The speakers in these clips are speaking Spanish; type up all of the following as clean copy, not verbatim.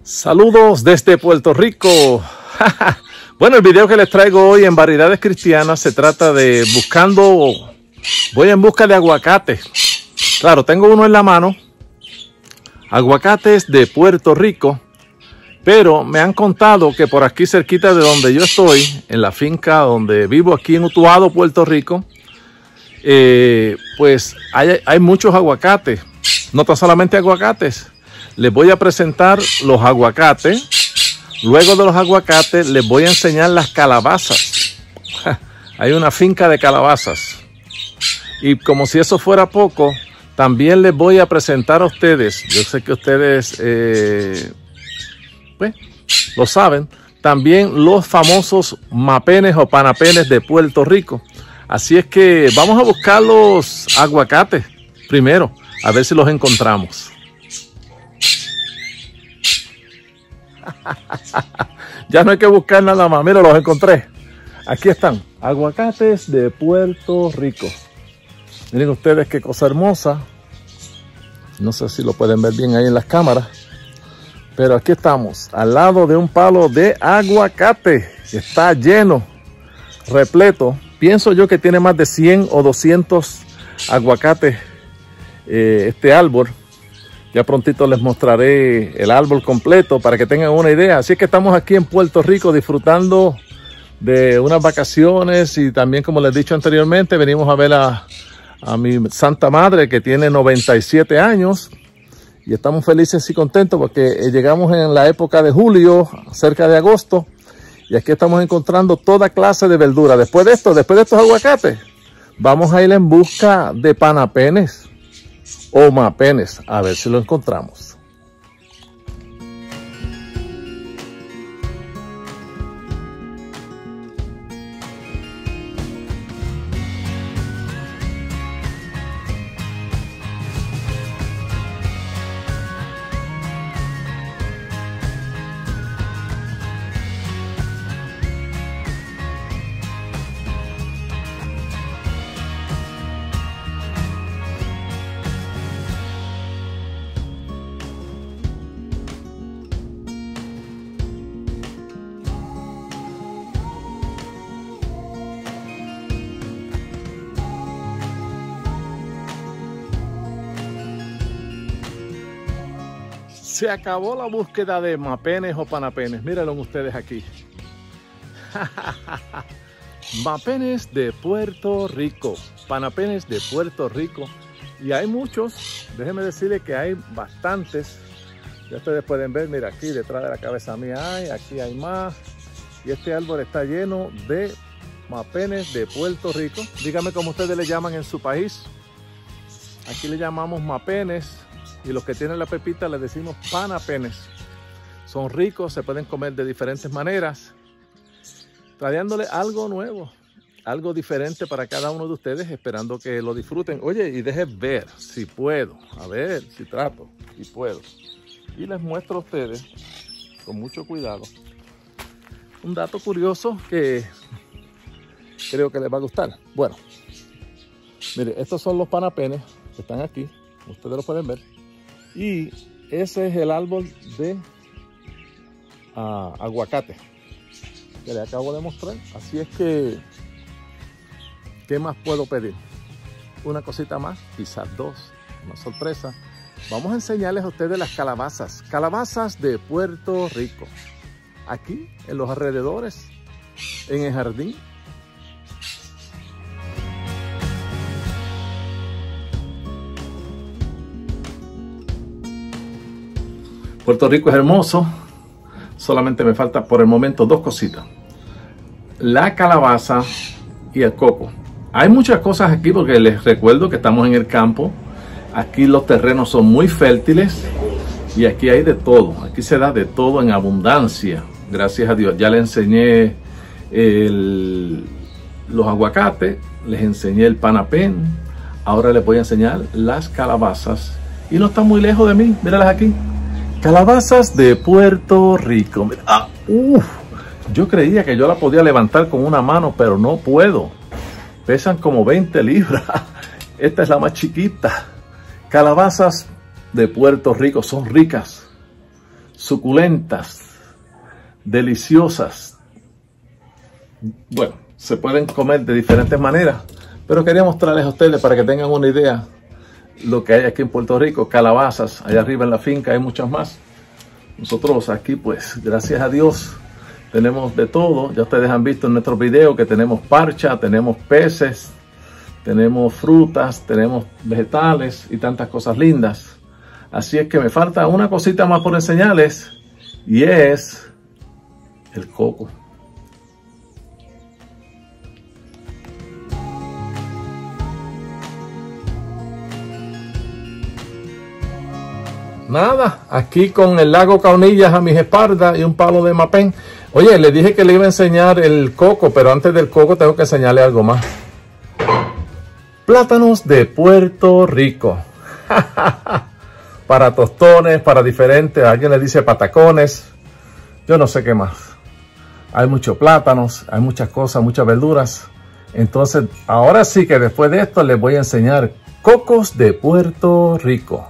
Saludos desde Puerto Rico. Bueno, el video que les traigo hoy en Variedades Cristianas se trata de voy en busca de aguacates. Claro, tengo uno en la mano, aguacates de Puerto Rico, pero me han contado que por aquí cerquita de donde yo estoy, en la finca donde vivo aquí en Utuado, Puerto Rico, pues hay muchos aguacates, no tan solamente aguacates. Les voy a presentar los aguacates. Luego de los aguacates les voy a enseñar las calabazas. Hay una finca de calabazas. Y como si eso fuera poco, también les voy a presentar a ustedes. Yo sé que ustedes pues, lo saben. También los famosos mapenes o panapenes de Puerto Rico. Así es que vamos a buscar los aguacates primero, a ver si los encontramos. Ya no hay que buscar nada más. Mira, los encontré. Aquí están, aguacates de Puerto Rico. Miren ustedes qué cosa hermosa. No sé si lo pueden ver bien ahí en las cámaras, pero aquí estamos, al lado de un palo de aguacate. Está lleno, repleto. Pienso yo que tiene más de 100 o 200 aguacates este árbol. Ya prontito les mostraré el árbol completo para que tengan una idea. Así que estamos aquí en Puerto Rico disfrutando de unas vacaciones y también, como les he dicho anteriormente, venimos a ver a mi Santa Madre, que tiene 97 años, y estamos felices y contentos porque llegamos en la época de julio, cerca de agosto, y aquí estamos encontrando toda clase de verdura. Después de estos aguacates, vamos a ir en busca de panapenes o mapenes, a ver si lo encontramos. Se acabó la búsqueda de mapenes o panapenes. Mírenlo ustedes aquí. Mapenes de Puerto Rico. Panapenes de Puerto Rico. Y hay muchos. Déjenme decirles que hay bastantes. Ya ustedes pueden ver, mira, aquí detrás de la cabeza mía hay. Aquí hay más. Y este árbol está lleno de mapenes de Puerto Rico. Díganme cómo ustedes le llaman en su país. Aquí le llamamos mapenes. Y los que tienen la pepita les decimos panapenes. Son ricos, se pueden comer de diferentes maneras, trayéndole algo nuevo, algo diferente para cada uno de ustedes, esperando que lo disfruten. Oye, y dejen ver si puedo, a ver si trato y puedo. Y les muestro a ustedes, con mucho cuidado, un dato curioso que creo que les va a gustar. Bueno, mire, estos son los panapenes que están aquí, ustedes lo pueden ver. Y ese es el árbol de aguacate que le acabo de mostrar. Así es que, ¿qué más puedo pedir? Una cosita más, quizás dos, una sorpresa. Vamos a enseñarles a ustedes las calabazas. Calabazas de Puerto Rico. Aquí, en los alrededores, en el jardín. Puerto Rico es hermoso, solamente me falta por el momento dos cositas. La calabaza y el coco. Hay muchas cosas aquí porque les recuerdo que estamos en el campo. Aquí los terrenos son muy fértiles y aquí hay de todo. Aquí se da de todo en abundancia, gracias a Dios. Ya les enseñé los aguacates, les enseñé el panapén. Ahora les voy a enseñar las calabazas. Y no están muy lejos de mí, míralas aquí. Calabazas de Puerto Rico. Yo creía que yo la podía levantar con una mano, pero no puedo. Pesan como 20 libras. Esta es la más chiquita. Calabazas de Puerto Rico son ricas. suculentas, deliciosas. Bueno, se pueden comer de diferentes maneras, pero quería mostrarles a ustedes para que tengan una idea lo que hay aquí en Puerto Rico. Calabazas, allá arriba en la finca hay muchas más. Nosotros aquí, pues, gracias a Dios, tenemos de todo. Ya ustedes han visto en nuestros videos que tenemos parcha, tenemos peces, tenemos frutas, tenemos vegetales y tantas cosas lindas. Así es que me falta una cosita más por enseñarles, y es el coco. Nada, aquí con el lago Caunillas a mis espaldas y un palo de mapén. Oye, le dije que le iba a enseñar el coco, pero antes del coco tengo que enseñarle algo más. Plátanos de Puerto Rico. Para tostones, para diferentes, alguien le dice patacones, yo no sé qué más. Hay muchos plátanos, hay muchas cosas, muchas verduras. Entonces, ahora sí que después de esto les voy a enseñar cocos de Puerto Rico.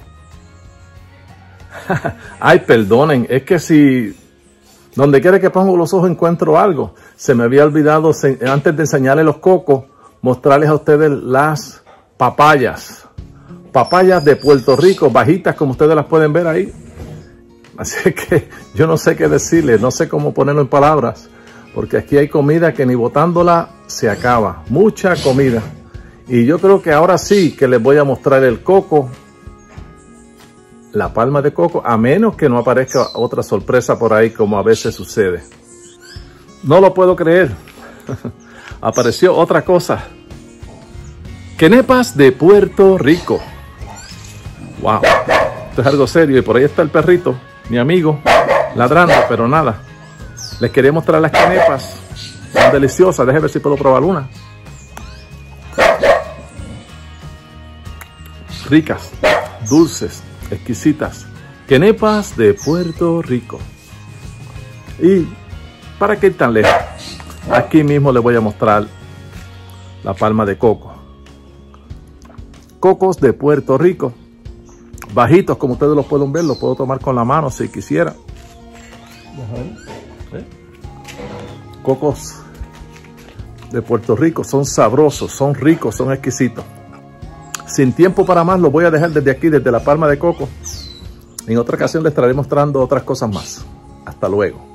Ay, perdonen, es que si donde quiera que pongo los ojos encuentro algo. Se me había olvidado, antes de enseñarles los cocos, mostrarles a ustedes las papayas. Papayas de Puerto Rico, bajitas como ustedes las pueden ver ahí. Así que yo no sé qué decirles, no sé cómo ponerlo en palabras, porque aquí hay comida que ni botándola se acaba. Mucha comida. Y yo creo que ahora sí que les voy a mostrar el coco, la palma de coco, a menos que no aparezca otra sorpresa por ahí como a veces sucede. No lo puedo creer. Apareció otra cosa. Quenepas de Puerto Rico. Wow, esto es algo serio. Y por ahí está el perrito, mi amigo, ladrando, pero nada. Les quería mostrar las quenepas. Son deliciosas. Déjenme ver si puedo probar una. Ricas, dulces, exquisitas. Quenepas de Puerto Rico. Y para qué ir tan lejos, aquí mismo les voy a mostrar la palma de coco. Cocos de Puerto Rico. Bajitos, como ustedes los pueden ver, los puedo tomar con la mano si quisiera. Cocos de Puerto Rico son sabrosos, son ricos, son exquisitos. Sin tiempo para más, los voy a dejar desde aquí, desde la palma de coco. En otra ocasión les estaré mostrando otras cosas más. Hasta luego.